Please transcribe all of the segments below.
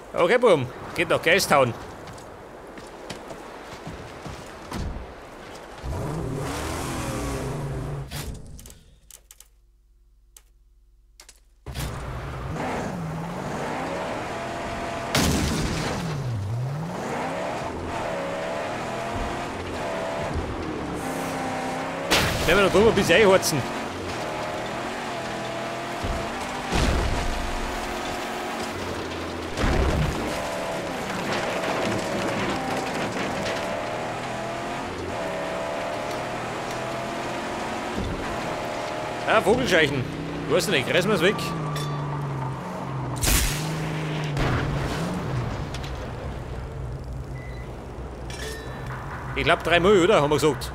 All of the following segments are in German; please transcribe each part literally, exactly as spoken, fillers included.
Okay, Boom. Geht nach Geisttown. Wenn wir noch drüber bis einheizen. Ah, Vogelscheichen. Du hast nicht, reißen wir es weg. Ich glaube dreimal, oder? Haben wir gesagt.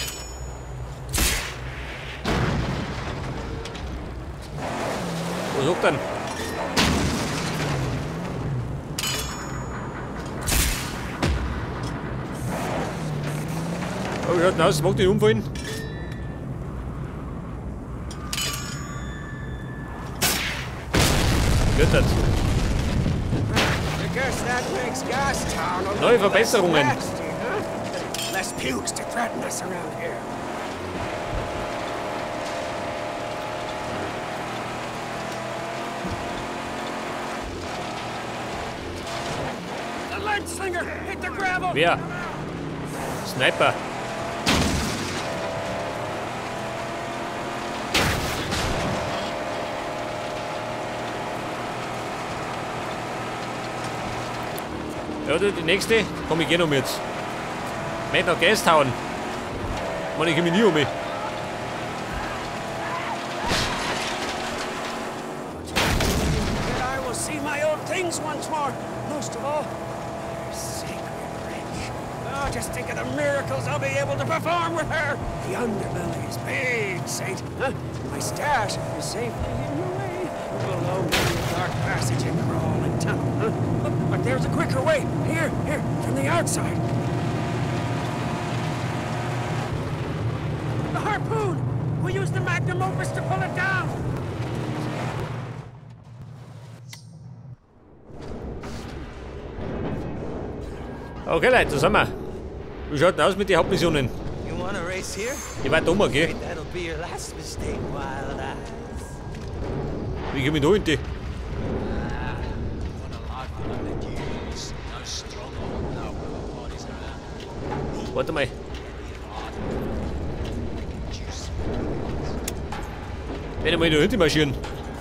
Was sagt denn? Oh, wie schaut denn aus? Mag den umfallen? Göttert. Neue Verbesserungen. Less pukes to threaten us around here. The lead slinger hit the gravel. Wer? Sniper. Ja, die nächste, komm, ich geh noch mit. Meint nach Geisttown. Mann, ich geh mich nie um mich. I will see my old things once more. Most of all, her sacred bridge. Oh, just think of the miracles I'll be able to perform with her. The underbelly is big, Saint. Huh? My stash is safely hidden away below the dark passage and crawling tunnel. Huh? But, but there's a quicker way. Here, here, from the outside. The harpoon! We use the magnum opus to pull it down! Okay, Leute, da sind wir. Wie schaut denn aus mit den Hauptmissionen? Ich warte oben, gell? Wie komm ich da hinten? Warte mal. Wenn ich mal in die Hütte marschieren.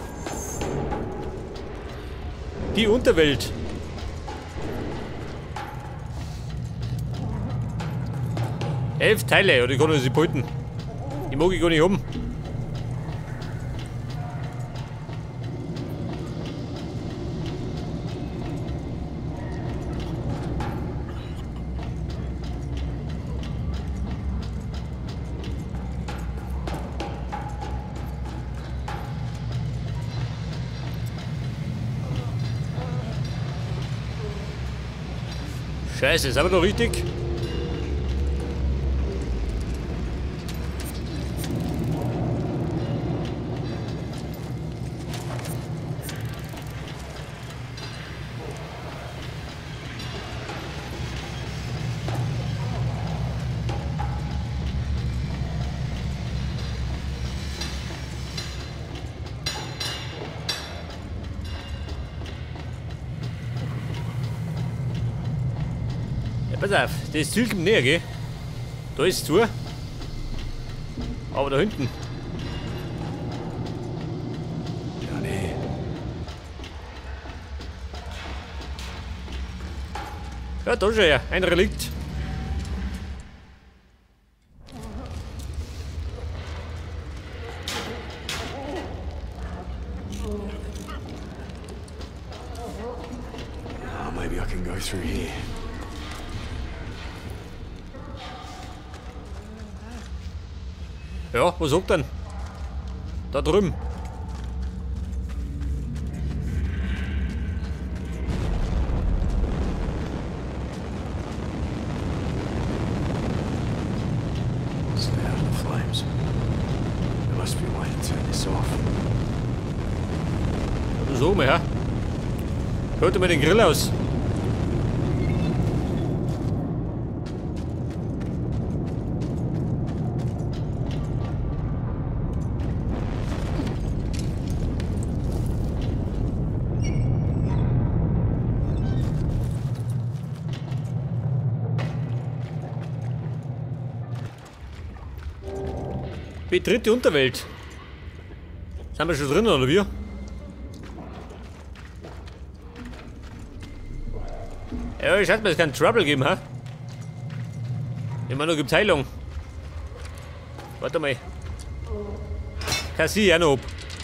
Die Unterwelt. Elf Teile, oder ich kann sie behalten. Die mag ich gar nicht haben. Scheiße, sind wir noch richtig? Pass auf, das Ziel kommt näher, gell? Da ist es zu. Aber da hinten. Ja, nee. Ja, da schon ja, ein Relikt. Oh, maybe I can go through here. Ja, was sagt denn? Da drüben. Stay out of the flames. There must be a way to turn this off. Ja, so mal her. Hört mal den Grill aus. Betritt die Unterwelt. Sind wir schon drin, oder wie? Ja, ich hatte mir jetzt keinen Trouble geben, ha? Immer nur gibt's Heilung. Warte mal. Kassi, auch noch ab.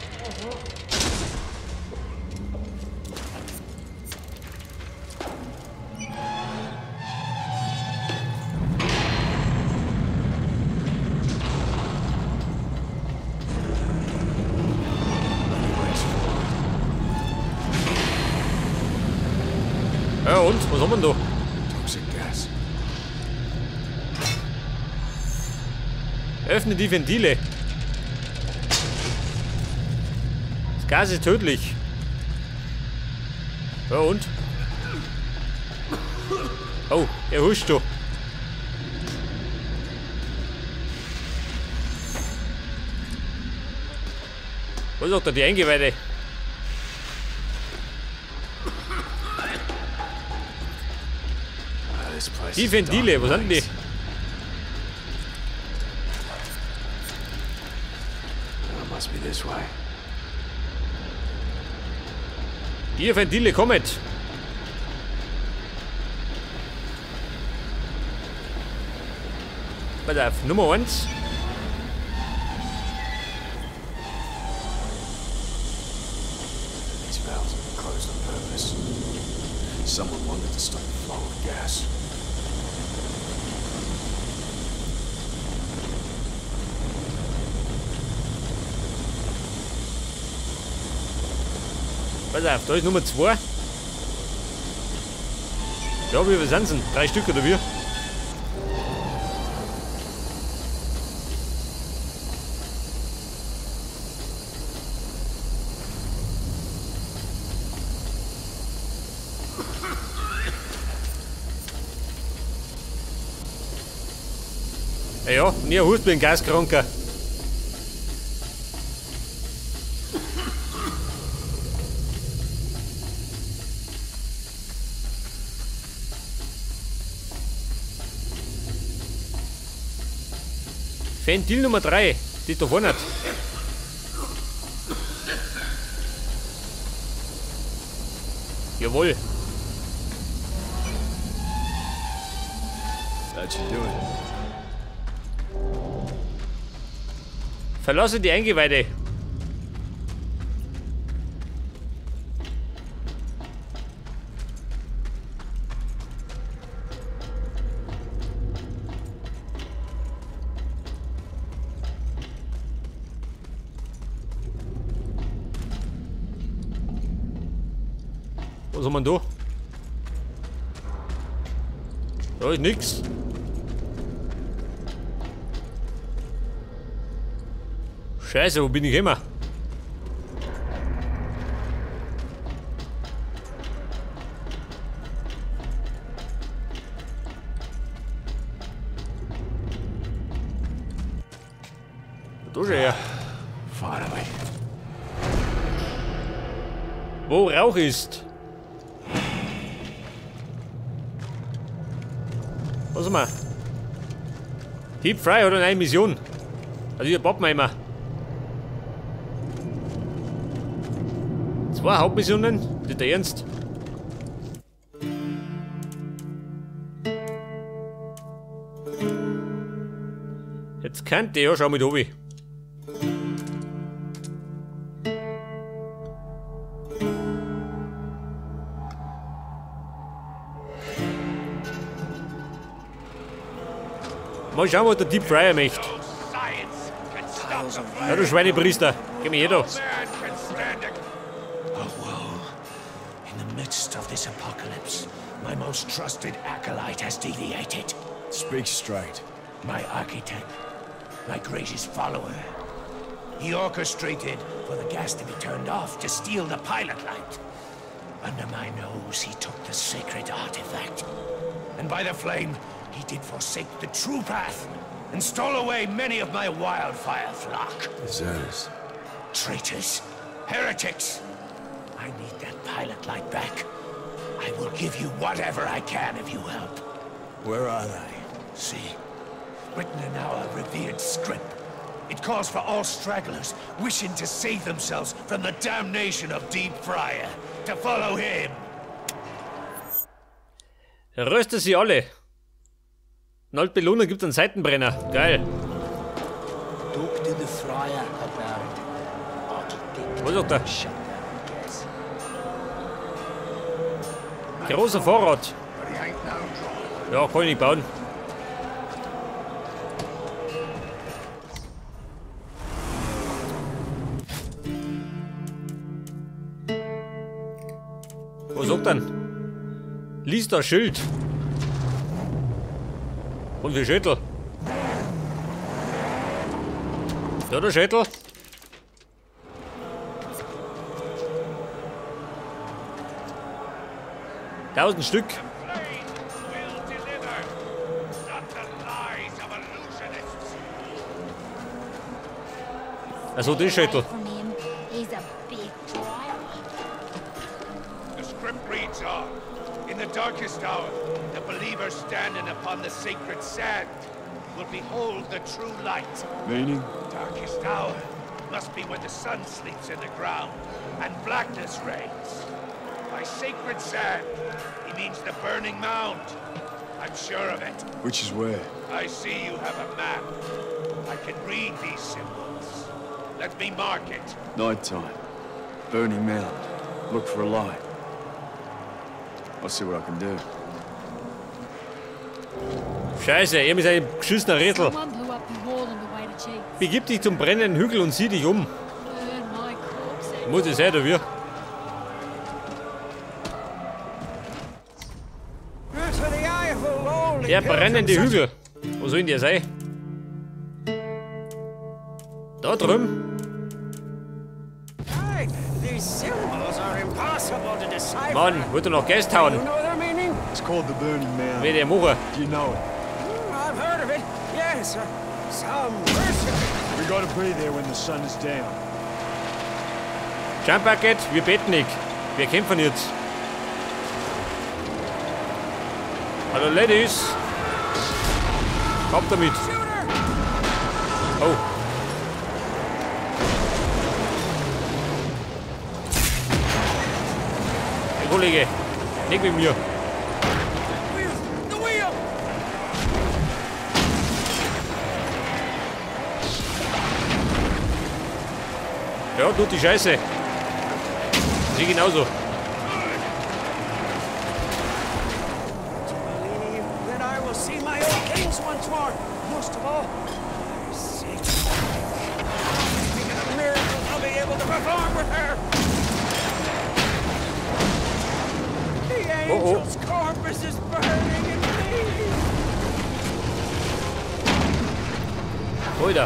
Ja und? Was haben wir denn da? Toxic gas. Öffne die Ventile. Das Gas ist tödlich. Ja und? Oh, er huscht da. Was sagt er, die Eingeweide? Die Ventile, wo sind die? Must be this way. Die Ventile, kommet! Pass auf, Nummer eins. These valves are closed on purpose. Someone wanted to stop the flow of gas. Pass auf, da ist Nummer zwei. Ja, wie viel sind es denn? Drei Stück oder wie? Ja, ja, nie ein Hust, bin Gaskranker. Ventil Nummer drei, die da vorne hat. Jawohl. That should do it. Verlasse die Eingeweide. Was haben wir da? Da ist nix. Scheiße, wo bin ich immer? Da schon her. Finally. Wo Rauch ist. Was haben wir? Deep Fry hat eine Mission. Also hier baut man immer. Zwei Hauptmissionen, das ist der Ernst. Jetzt könnte ich ja schon mit obi. Mal schauen, was der Deep Fryer möchte. Ja, du Schweinepriester, geh mir hier da. Of this apocalypse, my most trusted acolyte has deviated. Speak straight. My architect, my greatest follower. He orchestrated for the gas to be turned off to steal the pilot light. Under my nose, he took the sacred artifact. And by the flame, he did forsake the true path and stole away many of my wildfire flock. Deserters. Traitors. Heretics. I need that pilot light back. I will give you whatever I can if you help. Where are they? See? Written in our revered script. It calls for all stragglers wishing to save themselves from the damnation of Deep Friar to follow him. Röste sie alle. Nold Belohner gibt einen Seitenbrenner. Geil. Talk to the Friar about Was sagt er? Großer Vorrat. Ja, kann ich nicht bauen. Was sagt denn? Lies das Schild. Und wie Schädel. Ja, der Schädel. Tausend Stück. Also der Schädel. The script reads on. In the darkest hour, the believer standing upon the sacred sand will behold the true light. Meaning? Darkest hour must be when the sun sleeps in the ground and blackness reigns. By sacred sand, he means the burning mound. I'm sure of it. Which is where? I see you have a map. I can read these symbols. Let me mark it. Nighttime. Burning mound. Look for a light. I'll see what I can do. Scheiße, er mit seinem geschissenen Rätsel. Begib dich zum brennenden Hügel und sieh dich um. Muss ich sehen, wie? Der brennende Hügel. Wo soll denn der sein? Da drüben. Mann, wollt ihr noch Geist hauen? It's called the Burning Mound. Wer der machen? Do you know it? I've heard of it. Yes, some mercy. We gotta be there when the sun is down. Jump Bucket, wir beten nicht. Wir kämpfen jetzt. Hallo Ladies. Kommt damit. Oh. Hey Kollege, nicht mit mir. Ja, tut die Scheiße. Sie genauso. Oh oh. Oida.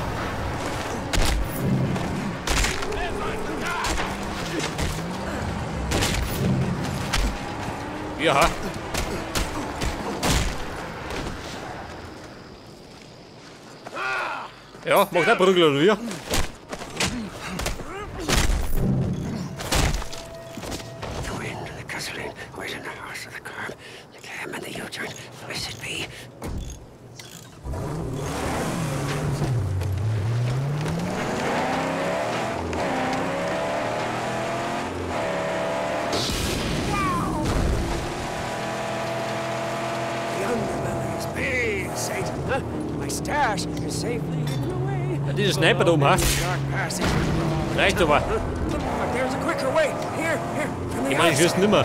Ja. Ja, mach der Prügel oder wie? Ja, diese Sniper da oben, ha? Reicht aber. Ich meine, ich wüsste nimmer.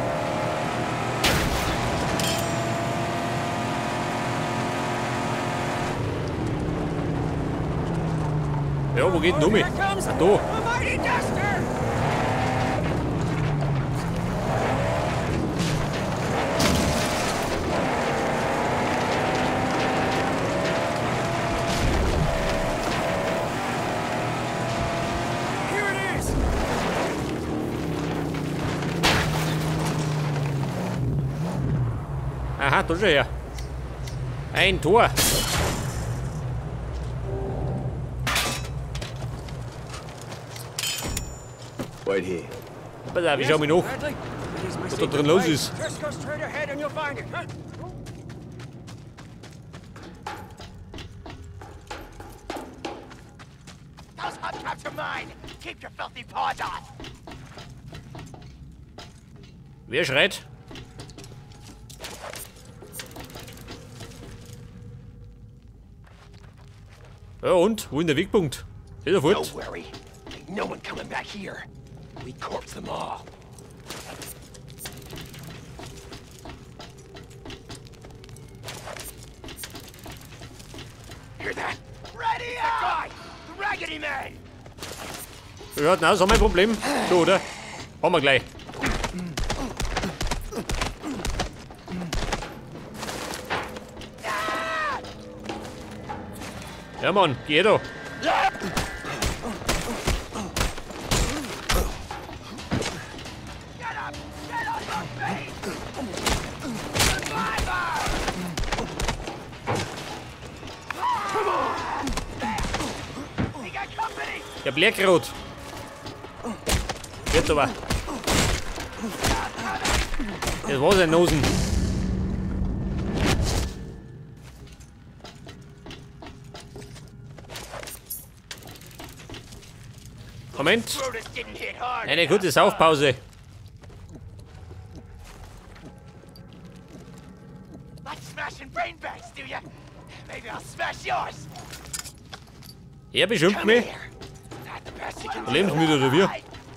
Ja, wo geht denn um mich? Ah, da. Aha, da schon her. Ein Tor. Wait here. Pass auf, ich schau mich nach, Bradley, it is my was da secret drin los way. ist. Just go straight ahead and you'll find it, huh? Those hubcaps are mine. Keep your filthy paws off. Wer schreit? Ja und? Wo ist der Wegpunkt? Ist er Don't fort? worry. Ain't no one coming back here. We corpse them all. Hear that? Ready up! Guy! The Raggedy Man! Ja, na, so mein Problem. So, oder? Haben wir gleich. Ja, Mann, geh da. Get up! Get on your feet! Survivor! Come on! We got company! Ich hab Leerkraut. Jetzt aber. Das war sein Nosen. Moment. Brutus didn't hit hard. Eine gute Saufpause. Like smashing brain bags, do ya? Maybe I'll smash yours. Er beschimpft Come mich. here. Not the best you can do. Lebensmüde oder wie?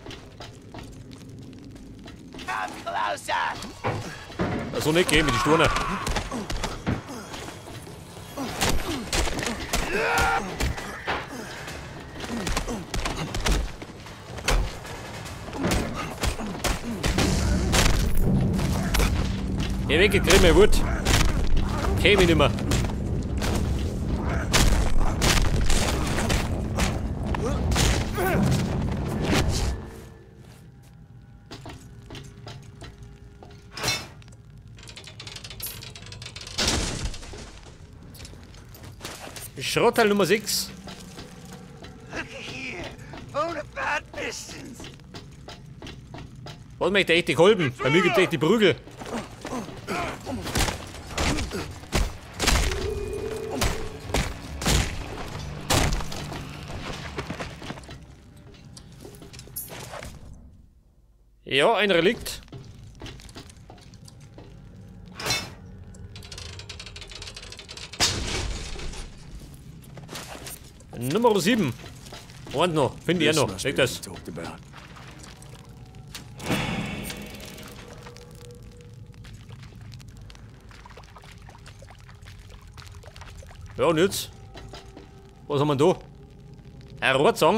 Come closer. So nicht gehen mit den Sturner. Geh weg, jetzt krieg mir Wut. Käme ich nimmer. Schrotteil Nummer sechs. Look here. Bonafide Pistons. Was möchte echt die Kolben? Bei mir gibt's echt die Prügel. Ja, ein Relikt. Nummer sieben. Und noch. Finde ich This auch noch. must be Leg what das. we talked about. Ja, und jetzt? Was haben wir da? Ein Rohrzang.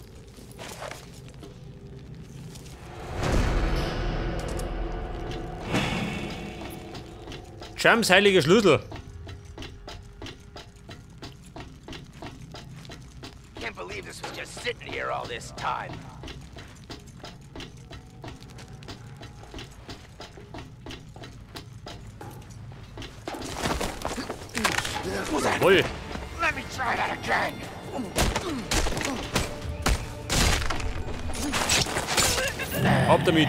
Champs heiliger Schlüssel. Can't believe this was just sitting here all this time. Jawohl. Let me try that again. Ab damit.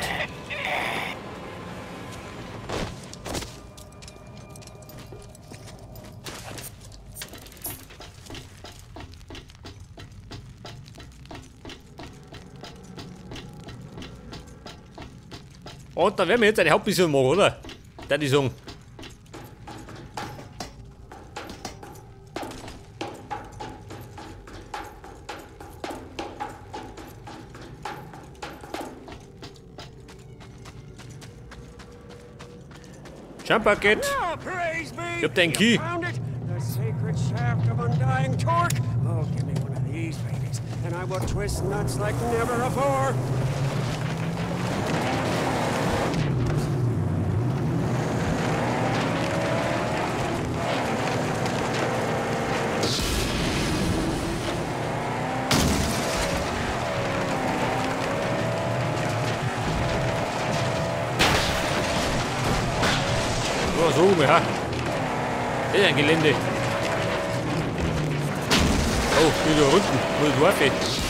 Und da werden wir jetzt eine Hauptmission machen, oder? Da die sagen. Jump-Paket. Oh, praise be! Ich hab den You Key. found it! The sacred shaft of undying torque! Oh, give me one of these babies, and I will twist nuts like never before! Står og suge med her. Det er en gelinde. Åh, oh, vi løber rundt mod Duaffe.